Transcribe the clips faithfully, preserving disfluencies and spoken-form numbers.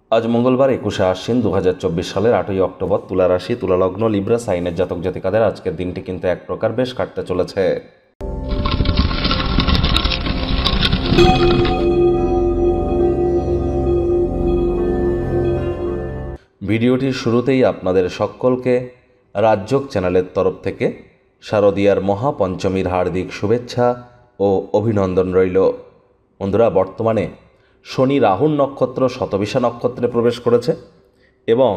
আজ মঙ্গলবার একুশে আশ্বিন দু হাজার চব্বিশ সালের আটই অক্টোবর তুলা রাশি তুলা লগ্ন লিব্রা সাইনের জাতক জাতিকাদের আজকের দিনটি কিন্তু এক প্রকার বেশ কাটতে চলেছে। ভিডিওটির শুরুতেই আপনাদের সকলকে রাজযোগ চ্যানেলের তরফ থেকে শারদীয়ার মহাপঞ্চমীর হার্দিক শুভেচ্ছা ও অভিনন্দন রইল। বন্ধুরা, বর্তমানে শনি রাহুর নক্ষত্র শতবিশা নক্ষত্রে প্রবেশ করেছে এবং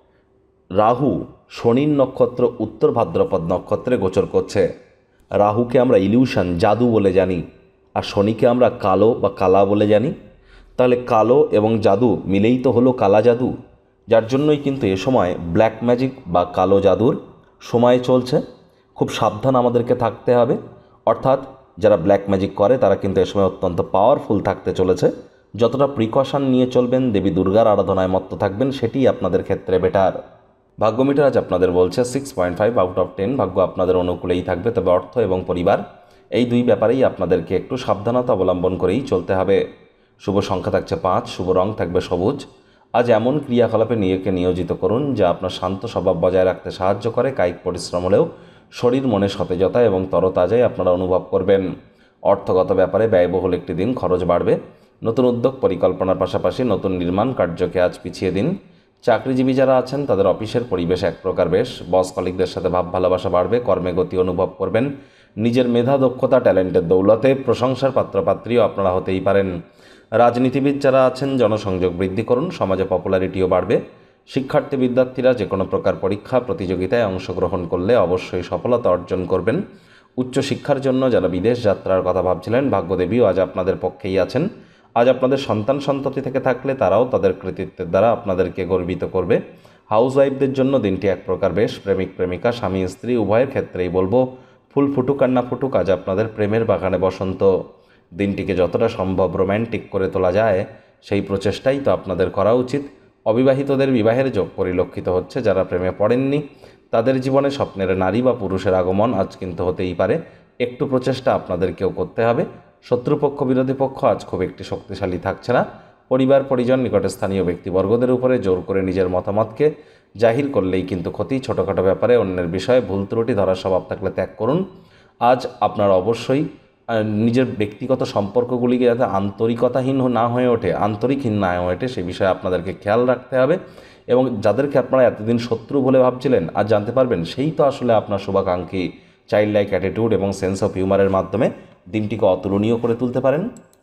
রাহু শনির নক্ষত্র উত্তর ভাদ্রপদ নক্ষত্রে গোচর করছে। রাহুকে আমরা ইলিউশন জাদু বলে জানি, আর শনিকে আমরা কালো বা কালা বলে জানি। তাহলে কালো এবং জাদু মিলেই তো হলো কালা জাদু, যার জন্যই কিন্তু এ সময় ব্ল্যাক ম্যাজিক বা কালো জাদুর সময় চলছে। খুব সাবধান আমাদেরকে থাকতে হবে, অর্থাৎ যারা ব্ল্যাক ম্যাজিক করে তারা কিন্তু এ সময় অত্যন্ত পাওয়ারফুল থাকতে চলেছে। যতটা প্রিকশন নিয়ে চলবেন, দেবী দুর্গার আরাধনায় মত্ত থাকবেন, সেটিই আপনাদের ক্ষেত্রে বেটার। ভাগ্যমিটার আজ আপনাদের বলছে six point five out of ten. ভাগ্য আপনাদের অনুকূলেই থাকবে, তবে অর্থ এবং পরিবার এই দুই ব্যাপারেই আপনাদেরকে একটু সাবধানতা অবলম্বন করেই চলতে হবে। শুভ সংখ্যা থাকছে পাঁচ, শুভ রং থাকবে সবুজ। আজ এমন ক্রিয়াকলাপে নিজেকে নিয়োজিত করুন যা আপনার শান্ত স্বভাব বজায় রাখতে সাহায্য করে। কায়িক পরিশ্রম হলেও শরীর মনে সতেজতা এবং তরতাজাই আপনারা অনুভব করবেন। অর্থগত ব্যাপারে ব্যয়বহুল একটি দিন, খরচ বাড়বে। নতুন উদ্যোগ পরিকল্পনার পাশাপাশি নতুন নির্মাণ কার্যকে আজ পিছিয়ে দিন। চাকরিজীবী যারা আছেন তাদের অফিসের পরিবেশ এক প্রকার বেশ। বস কলিগদের সাথে ভাব ভালোবাসা বাড়বে, কর্মে গতি অনুভব করবেন। নিজের মেধা দক্ষতা ট্যালেন্টের দৌলতে প্রশংসার পাত্রপাত্রীও আপনারা হতেই পারেন। রাজনীতিবিদ যারা আছেন জনসংযোগ বৃদ্ধি করুন, সমাজে পপুলারিটিও বাড়বে। শিক্ষার্থী বিদ্যার্থীরা যে কোনো প্রকার পরীক্ষা প্রতিযোগিতায় অংশগ্রহণ করলে অবশ্যই সফলতা অর্জন করবেন। উচ্চশিক্ষার জন্য যারা বিদেশ যাত্রার কথা ভাবছিলেন, ভাগ্যদেবীও আজ আপনাদের পক্ষেই আছেন। আজ আপনাদের সন্তান সন্ততি থেকে থাকলে তারাও তাদের কৃতিত্বের দ্বারা আপনাদেরকে গর্বিত করবে। হাউসওয়াইফদের জন্য দিনটি এক প্রকার বেশ। প্রেমিক প্রেমিকা স্বামী স্ত্রী উভয়ের ক্ষেত্রেই বলবো, ফুল ফুটুক আর না ফুটুক, আজ আপনাদের প্রেমের বাগানে বসন্ত। দিনটিকে যতটা সম্ভব রোম্যান্টিক করে তোলা যায় সেই প্রচেষ্টাই তো আপনাদের করা উচিত। অবিবাহিতদের বিবাহের যোগ পরিলক্ষিত হচ্ছে। যারা প্রেমে পড়েননি তাদের জীবনে স্বপ্নের নারী বা পুরুষের আগমন আজ কিন্তু হতেই পারে। একটু প্রচেষ্টা আপনাদেরকেও করতে হবে। শত্রুপক্ষ বিরোধী পক্ষ আজ খুব একটি শক্তিশালী থাকছে না। পরিবার পরিজন নিকটে স্থানীয় ব্যক্তিবর্গদের উপরে জোর করে নিজের মতামতকে জাহির করলেই কিন্তু ক্ষতি। ছোটোখাটো ব্যাপারে অন্যের বিষয়ে ভুল ত্রুটি ধরার স্বভাব থাকলে ত্যাগ করুন। আজ আপনারা অবশ্যই নিজের ব্যক্তিগত সম্পর্কগুলিকে যাতে আন্তরিকতাহীন না হয়ে ওঠে, আন্তরিকহীন না হয়ে ওঠে, সে বিষয়ে আপনাদেরকে খেয়াল রাখতে হবে। এবং যাদেরকে আপনারা এতদিন শত্রু বলে ভাবছিলেন, আজ জানতে পারবেন সেই তো আসলে আপনার শুভাকাঙ্ক্ষী। চাইল্ড লাইক অ্যাটিটিউড এবং সেন্স অফ হিউমারের মাধ্যমে দিনটিকে অতুলনীয় করে তুলতে পারেন।